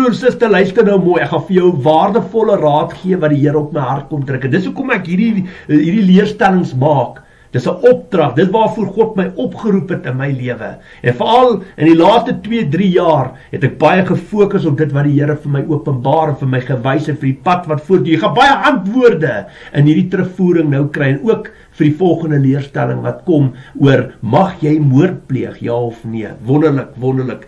broer, suster, luister nou mooi, ek gaan vir jou waardevolle raad gee wat die Here op my hart kom druk. En dis hoekom ek hierdie leerstellings maak. Dis 'n opdrag, dis waarvoor God my opgeroep het in my lewe. En veral in die laaste 2-3 jaar het ek baie gefokus op dit wat die Here vir my openbaar en vir my gewys het vir die pad wat voor jy gaan baie antwoorde in hierdie terugvoering nou kry en ook vir die volgende leerstelling wat kom oor mag jy moord pleeg, ja of nee. Wonderlik, wonderlik.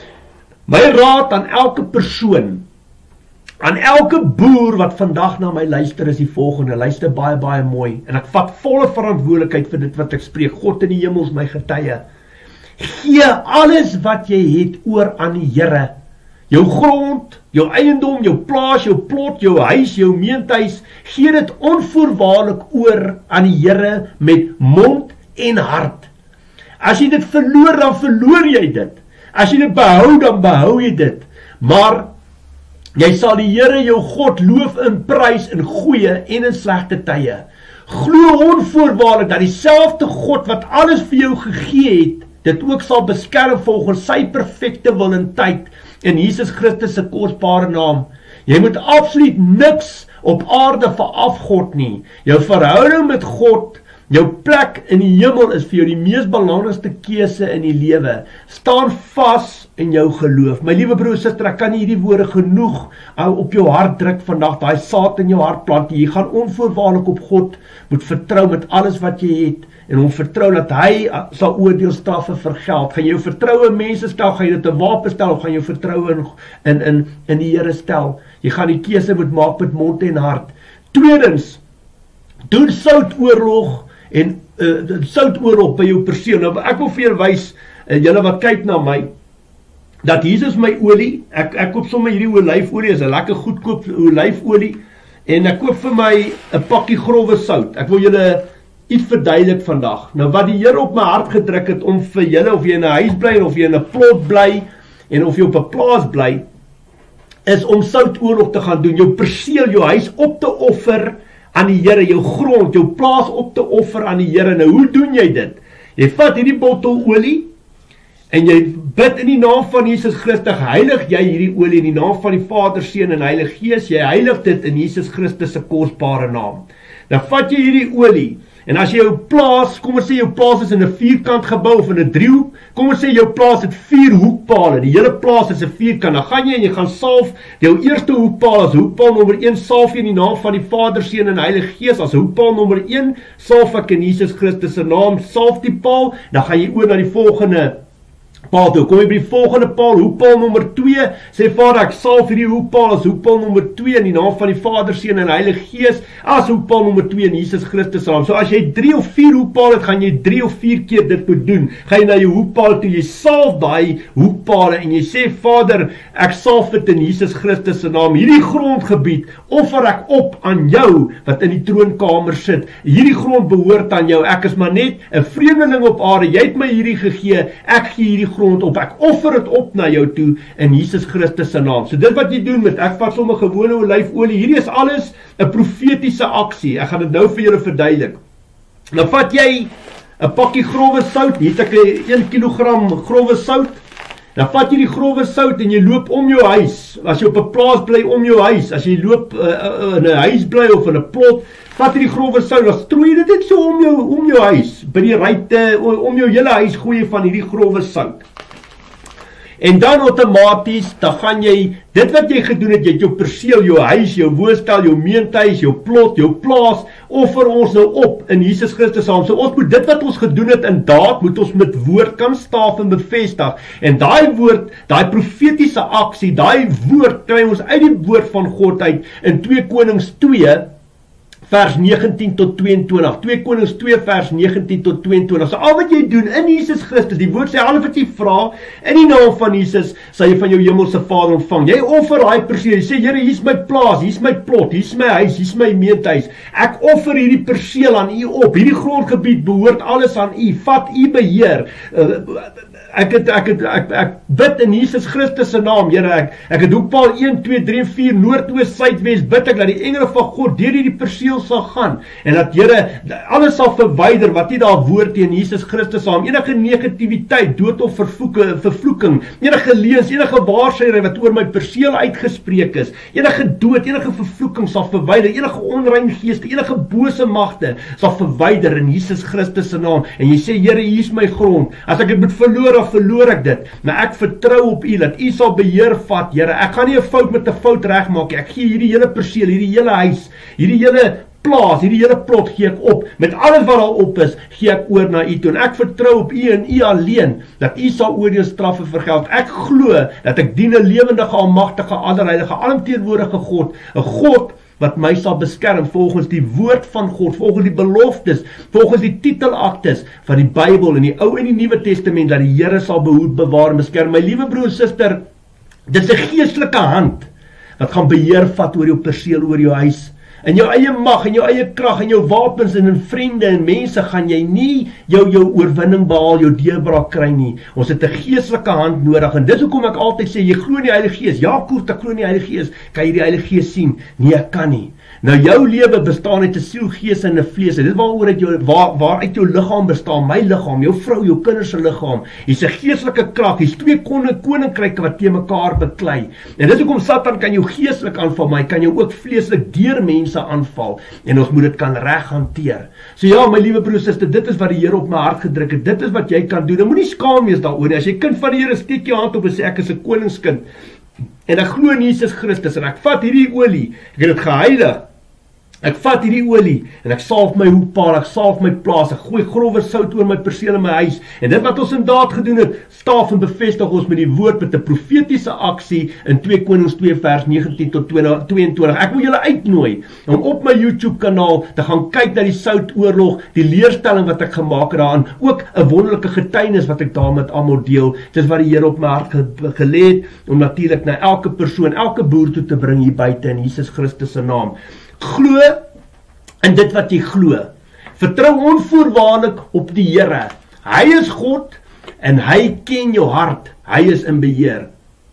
My raad aan elke persoon, aan elke boer wat vandag na my luister is die volgende, luister baie, baie mooi, en ek vat volle verantwoordelikheid vir dit wat ek spreek, God in die hemels my getuie, gee alles wat jy het oor aan die Here, jou grond, jou eiendom, jou plaas, jou plot, jou huis, jou meentuis, gee dit onvoorwaardelik oor aan die Here met mond en hart. As jy dit verloor, dan verloor jy dit. As jy dit behou, dan behou jy dit. Maar jy sal die Here jou God loof en prys in goeie en in slegte tye. Glo onvoorwaardelik dat dieselfde God wat alles vir jou gegee het, dit ook sal beskerm volgens sy perfekte wil en tyd in Jesus Christus se kosbare naam. Jy moet absoluut niks op aarde veraf God nie. Jou verhouding met God, jou plek in die hemel is vir jou die mees belangrikste keuse in die lewe. Staan vas in jou geloof. My liewe broer en suster, ek kan nie hierdie woorde genoeg op jou hart druk vandag, daai saad in jou hart plant. Jy gaan onvoorwaardelik op God moet vertrou met alles wat jy het en hom vertrou dat hy sal oordeelstraffe vergeld. Gaan jy jou vertroue in mense stel, gaan jy dit 'n wapen stel of gaan jy jou vertroue in die Here stel? Jy gaan die keuse moet maak met mond en hart. Tweedens, doen soutoorlog en soutoorlog by jou persoon. Nou, ek wil vir julle wys, julle wat kyk na my, dat Jesus my olie, ek koop sommer hierdie olyfolie, is 'n lekker goedkoop olyfolie, en ek koop vir my 'n pakkie growwe sout. Ek wil julle iets verduidelik vandag. Nou wat die Here op my hart gedruk het om vir julle, of jy in 'n huis bly, of jy in 'n plot bly, en of jy op 'n plaas bly, is om soutoorlog te gaan doen, jou perseel, jou huis op te offer aan die Here, jou grond, jou plaas op te offer aan die Here. Nou hoe doen jy dit? Jy vat hierdie bottel olie, en jy bid in die naam van Jesus Christus, heilig jy hierdie olie in die naam van die Vader, Seun en Heilige Gees, jy heilig dit in Jesus Christus se kosbare naam. Dan vat jy hierdie olie, en as jy jou plaas, kom ons sê jou plaas is in 'n vierkant gebou of in 'n driehoek, kom ons sê jou plaas het 4 hoekpale, die hele plaas is 'n vierkant, dan gaan jy en jy gaan salf, jou eerste hoekpaal is hoekpaal nommer 1, salf jy in die naam van die Vader, Seun en Heilige Gees, as hoekpaal nommer 1, salf ek in Jesus Christus se naam, salf die paal, dan gaan jy oor na die volgende paal toe, kom jy by die volgende paal, hoekpaal nommer 2, sê Vader, ek salf hierdie hoekpaal as hoekpaal nommer 2 in die naam van die Vader, Seun en Heilige Gees, as hoekpaal nommer 2 in Jesus Christus se naam. So as jy 3 of 4 hoekpaal het, gaan jy 3 of 4 keer dit moet doen. Ga jy na jou hoekpaal toe, jy salf daai hoekpale en jy sê Vader, ek salf dit in Jesus Christus se naam. Hierdie grondgebied offer ek op aan jou wat in die troonkamer sit. Hierdie grond behoort aan jou. Ek is maar net 'n vreemdeling op aarde. Jy het my hierdie gegee. Ek gee hierdie grond op, ek offer dit op na jou toe in Jesus Christus se naam. So dit wat jy doen met, ek vat sommer gewone olyfolie, hierdie is alles 'n profetiese aksie, ek gaan dit nou vir julle verduidelik. Nou vat jy 'n pakkie growwe sout, hier het ek 1 kilogram growwe sout, dan vat jy die growwe sout en jy loop om jou huis, as jy op 'n plaas bly om jou huis, as jy loop in 'n huis bly of in 'n plot, vat jy die growwe sout, dan strooi dit net so om jou huis, by die ruimte, om jou hele huis gooi van hierdie growwe sout. En dan outomaties, dan gaan jy, dit wat jy gedoen het, jy het jou perseel, jou huis, jou woonstel, jou meentuis, jou plot, jou plaas, offer ons nou op in Jesus Christus naam. So ons moet dit wat ons gedoen het in daad, moet ons met woord kan staaf en bevestig. En daai woord, daai profetiese aksie, daai woord kry ons uit die woord van God uit in 2 Konings 2, vers 19 tot 22, 2 Konings 2 vers 19 tot 22, so al wat jy doen in Jesus Christus, die woord sê, alles wat jy vra, in die naam van Jesus, sal jy van jou hemelse Vader ontvang, jy offer daai perseel, jy sê, Here, hier is my plaas, hier is my plot, hier is my huis, hier is my meentuis, ek offer hierdie perseel aan u op, hierdie grondgebied behoort alles aan u, vat u beheer, ek bid in Jesus Christus se naam, Here, ek het ook Paul 1, 2, 3, 4, Noord-Oos, Suidwes, bid ek dat die engele van God deur hierdie perseel sal gaan, en dat Here, alles sal verwyder, wat nie daar woord teen Jesus Christus saam, enige negativiteit, dood of vervloeking, enige leens, enige waarsêry wat oor my perseel uitgespreek is, enige dood, enige vervloeking sal verwyder, enige onrein geeste, enige bose magte sal verwyder in Jesus Christus se naam, en jy sê, Here, hier is my grond, as ek dit moet verloor, dan verloor ek dit, maar ek vertrou op U, dat U sal beheer vat, Here, ek gaan nie 'n fout met 'n fout regmaak, ek gee hierdie hele perseel, hierdie hele huis, hierdie hele plaas, hierdie hele plot gee ek op, met alles wat daar op is, gee ek oor na U toe, en ek vertrou op U en U alleen, dat U sal oordeel straffe vergeld, ek glo, dat ek dien 'n lewendige, almagtige, allerheilige, alomteenwoordige God, 'n God, wat my sal beskerm, volgens die woord van God, volgens die beloftes, volgens die titelaktes, van die Bybel, in die Ou en die Nuwe Testament, dat die Here sal behoed, bewaar en beskerm, my liewe broer en suster, dit is 'n geestelike hand, wat gaan beheer vat oor jou perseel, oor jou huis, in jou eie mag, in jou eie krag, in jou wapens, en in vriende, en mense, gaan jy nie jou oorwinning behaal, jou deurbraak kry nie, ons het 'n geestelike hand nodig, en dis hoekom ek altyd sê, jy glo in die Heilige Gees, ja Koert, ek glo in die Heilige Gees, kan jy die Heilige Gees sien? Nee, ek kan nie. Nou jou lewe bestaan uit 'n siel, gees en 'n vlees, en dit waaruit jou liggaam bestaan, my liggaam, jou vrou, jou kinders se liggaam, hier's 'n geestelike krag, hier's twee koninkryke wat teen mekaar beklei, en dis hoekom Satan kan jou geestelik aanval, maar hy kan jou ook vleeslik deur mense aanval, en ons moet dit kan reg hanteer. So ja, my liewe broer en suster, dit is wat die Here op my hart gedruk het, dit is wat jy kan doen, en moenie skaam wees daaroor nie, as jy kind van die Here, steek jou hand op en sê, ek is 'n koningskind, en ek glo in Jesus Christus, en ek vat hierdie olie, ek het dit geheilig, ek vat hierdie olie, en ek salf my hoekpaal, ek salf my plaas, ek gooi grove sout oor my perseel in my huis, en dit wat ons inderdaad gedoen het, staaf en bevestig ons met die woord, met 'n profetiese aksie, in 2 Konings 2 vers 19 tot 22, ek wil julle uitnooi, om op my YouTube kanaal, te gaan kyk na die Soutoorlog, die leerstelling wat ek gemaak het daaraan, ook 'n wonderlike getuienis wat ek daar met almal deel, dis wat die Here op my hart gelê het, om natuurlik na elke persoon, elke boer toe te bring hier buite, in Jesus Christus se naam. Glo in dit wat jy glo. Vertrou onvoorwaardelik op die Here. Hy is God, en hy ken jou hart. Hy is in beheer.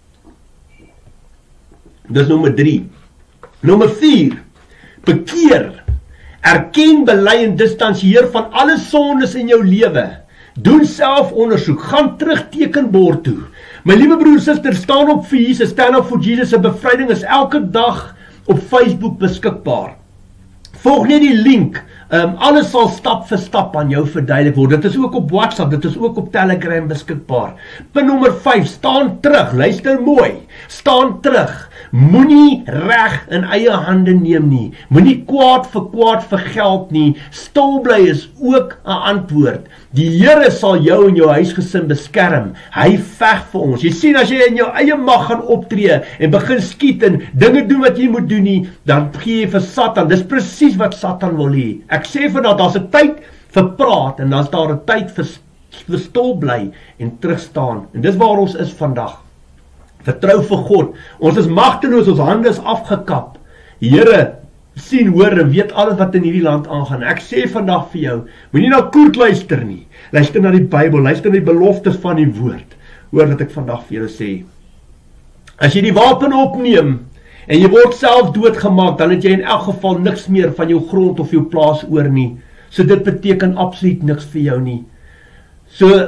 Dis nommer 3. Nommer 4. Bekeer. Erken, bely en distansieer van alle sondes in jou lewe. Doen selfondersoek. Gaan terug tekenbord toe. My liewe broer en suster, staan op vir Jesus. Stand up for Jesus. Se bevryding is elke dag op Facebook beskikbaar. Volg net die link, alles sal stap vir stap aan jou verduidelik word, dit is ook op WhatsApp, dit is ook op Telegram beskikbaar. Punt nommer 5, staan terug, luister mooi, staan terug, moenie reg in eie hande neem nie, moenie kwaad vir geld nie, stil bly is ook 'n antwoord. Die Here sal jou en jou huisgesin beskerm, hy veg vir ons. Jy sien, as jy in jou eie mag gaan optree, en begin skiet en dinge doen wat jy moet doen nie, dan gee jy vir Satan, dis presies wat Satan wil hê. Ek sê vandat daar's 'n tyd vir praat, en daar's daar 'n tyd vir stil bly, en terugstaan, en dis waar ons is vandag. Vertrou vir God, ons is magteloos, ons hande is afgekap. Here sien, hoor en weet alles wat in hierdie land aangaan. Ek sê vandag vir jou, moenie na Koert luister nie. Luister na die Bybel, luister na die beloftes van die woord. Hoor wat ek vandag vir julle sê. As jy die wapen opneem, en jy word self doodgemaak, dan het jy in elk geval niks meer van jou grond of jou plaas oor nie. So dit beteken absoluut niks vir jou nie. So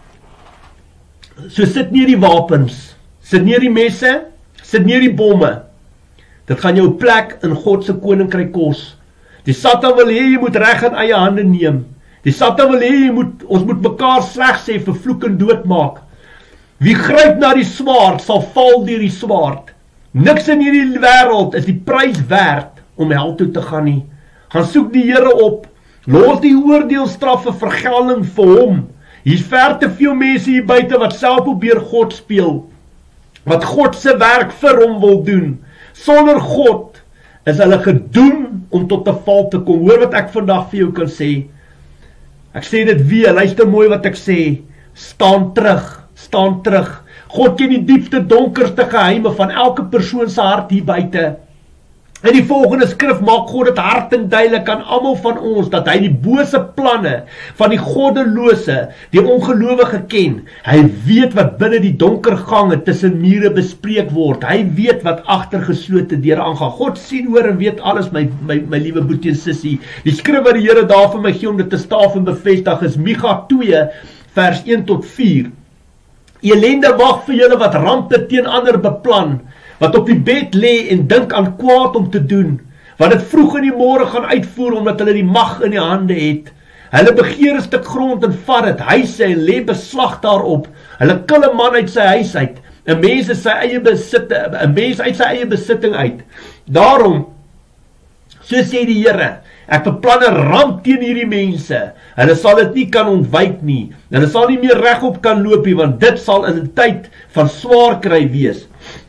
sit neer die wapens, sit neer die messe, sit neer die bomme. Dit gaan jou plek in God se koninkryk kos. Die Satan wil hê jy moet reg in eie hande neem. Die Satan wil hê ons moet mekaar sleg sê, vervloek en doodmaak. Wie gryp na die swaard, sal val deur die swaard. Niks in hierdie wêreld is die prys werd om hel toe te gaan nie. Gaan soek die Here op. Los die oordeelstraffe vergelding vir hom. Hier's ver te veel mense hier buite wat self probeer God speel. Wat God se werk vir hom wil doen. Sonder God is hulle gedoem om tot 'n val te kom. Hoor wat ek vandag vir jou kan sê. Ek sê dit weer, luister mooi wat ek sê. Staan terug, staan terug. God ken die diepste, donkerste geheime van elke persoon se hart hier buite. In die volgende skrif maak God dit hard en duidelik aan almal van ons, dat hy die bose planne van die goddelose, die ongelowige ken. Hy weet wat binne die donker gange tussen mure bespreek word. Hy weet wat agter geslote deure aangaan. God sien, hoor en weet alles, my liewe boetie en sissie. Die skrif wat die Here daar vir my gee om dit te staaf en bevestig is Micha 2 vers 1 tot 4. Elende wag vir julle wat rampe teen ander beplan, wat op die bed lê en dink aan kwaad om te doen, wat dit vroeg in die môre gaan uitvoer, omdat hulle die mag in die hande het. Hulle begeer 'n stuk grond en vat dit, huise en lê beslag daarop. Hulle kill 'n man uit sy huis uit, 'n mens uit sy eie besitting uit. Daarom, so sê die Here, ek beplan 'n ramp teen hierdie mense. Hulle sal dit nie kan ontwyk nie. Hulle sal nie meer regop kan loop nie, want dit sal in 'n tyd van swaar kry wees.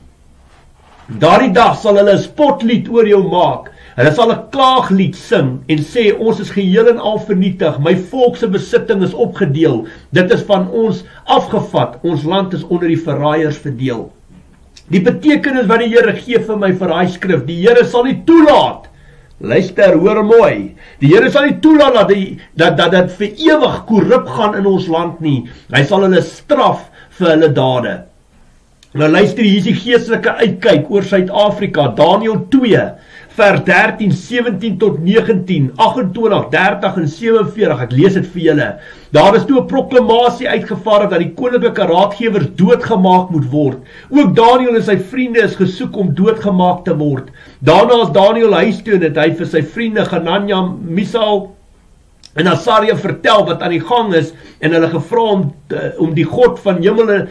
Daardie dag sal hulle 'n spotlied oor jou maak. Hulle sal 'n klaaglied sing en sê, ons is geheel en al vernietig. My volk se besitting is opgedeel. Dit is van ons afgevat. Ons land is onder die verraaiers verdeel. Die betekenis wat die Here gee vir my vir daai skrif, die Here sal nie toelaat. Luister, hoor mooi. Die Here sal nie toelaat dat dit vir ewig korrup gaan in ons land nie. Hy sal hulle straf vir hulle dade. Nou luister, hier is die geestelike uitkyk oor Suid-Afrika, Daniël 2, vers 13, 17 tot 19, 28, 30 en 47, ek lees dit vir julle. Daar is toe 'n proklamasie uitgevaardig dat die koninklike raadgewers doodgemaak moet word. Ook Daniël en sy vriende is gesoek om doodgemaak te word. Daarna is Daniël huis toe en het hy vir sy vriende Hanania, Misael en Asaria vertel wat aan die gang is en hulle gevra om die God van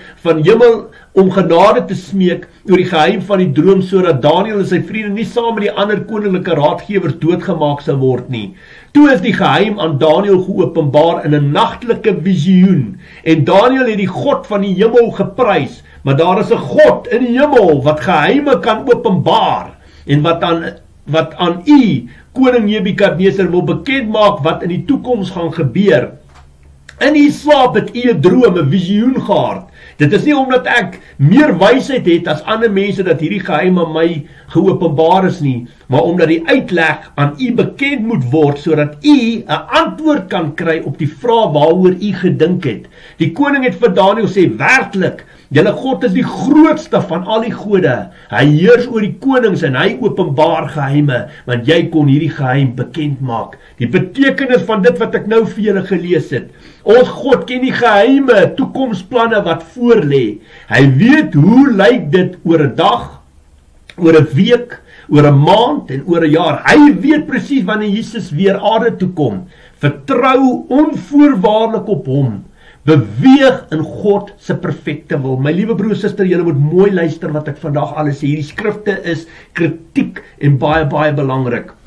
hemel om genade te smeek oor die geheim van die droom, sodat Daniël en sy vriende nie saam met die ander koninklike raadgewers doodgemaak sou word nie. Toe is die geheim aan Daniël geopenbaar in 'n nagtelike visioen, en Daniël het die God van die hemel geprys, maar daar is 'n God in die hemel wat geheime kan openbaar, en wat aan u, koning Nebukadneser, wil bekend maak wat in die toekoms gaan gebeur. In die slaap het u 'n droom, 'n visioen gehad. Dit is nie omdat ek meer wysheid het as ander mense dat hierdie geheim aan my geopenbaar is nie, maar omdat die uitleg aan u bekend moet word, sodat u 'n antwoord kan kry op die vraag waaroor u gedink het. Die koning het vir Daniël sê, werklik, julle God is die grootste van al die gode. Hy heers oor die konings en hy openbaar geheime, want jy kon hierdie geheim bekend maak. Die betekenis van dit wat ek nou vir julle gelees het. Ons God ken die geheime toekomsplanne wat voor lê. Hy weet hoe lyk dit oor 'n dag, oor 'n week, oor 'n maand en oor 'n jaar. Hy weet presies wanneer Jesus weer aarde toe kom. Vertrou onvoorwaardelik op hom. Beweeg in God se perfekte wil. My liewe broer en suster, julle moet mooi luister wat ek vandag alles sê. Hierdie skrifte is kritiek en baie, baie belangrik.